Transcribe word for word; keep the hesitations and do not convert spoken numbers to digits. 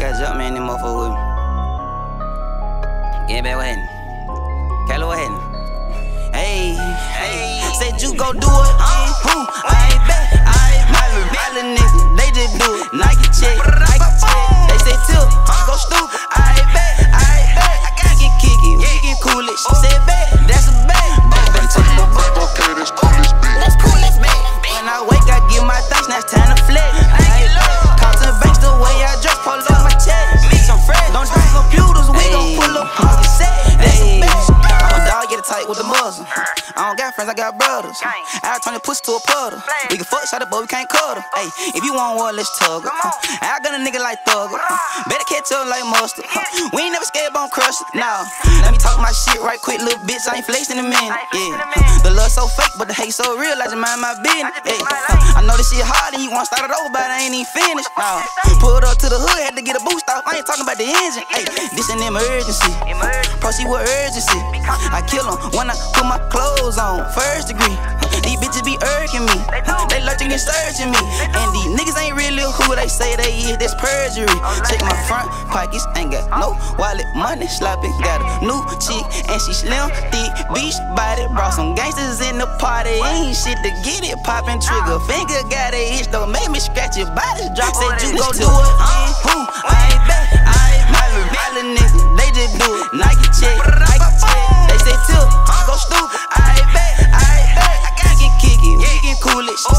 got Jumpman in the motherfucker with me. Get back, what happened? Kylo, what happened? Hey, hey, said you gon' do it, uh, who? I ain't bet, I ain't bet. My little niggas, they just do it. Nike check, Nike check. They say tilt, I'm gon' stupid. I ain't bet, I ain't bet. I got get kick it, we can cool it. She said bet, that's a bet. That's cool, let's bet. When I wake, I get my thanks, now it's time to flex. Carlton Banks, the way I dress, pull up my chest. Make some friends, don't do computers, we gon' pull up on the set. That's a bet. I'm a dog, get it tight with the muzzle. I don't got friends, I got brothers. I turn the pussy to a puddle. We can fuck shot it, but we can't cuddle. Hey, if you want war, let's tug her. I got a nigga like Thugger. Better catch up like mustard. We ain't never scared, bone crush it. Nah, let me talk my shit right quick, little bitch. I ain't flexing in a minute. Yeah, the love so fake, but the hate so real. I just mind my business. Hey, I know this shit hard and you want to start it over, but I ain't even finished. Nah, pulled up to the hood, had to get a boost off. I ain't talking about the engine. Hey, this an emergency. Proceed with urgency. I kill them when I put my clothes on. First degree. These bitches be irking me. They lurking and searching me. And these niggas ain't really who they say they is. That's perjury. Check my front pockets, ain't got no wallet, money sloppy. Got a new chick and she slim, thick, beach body. Brought some gangsters in the party. Ain't shit to get it poppin'. Trigger finger got a itch, don't make me scratch your body. Drop. Said you gon' do it, uh, who? I ain't bet, I ain't bet. My little niggas, they just do it. Nike check, Nike check. They say tilt, I'm gon' stupid. I ain't bet, I ain't bet. I got get kick it, we can cool it.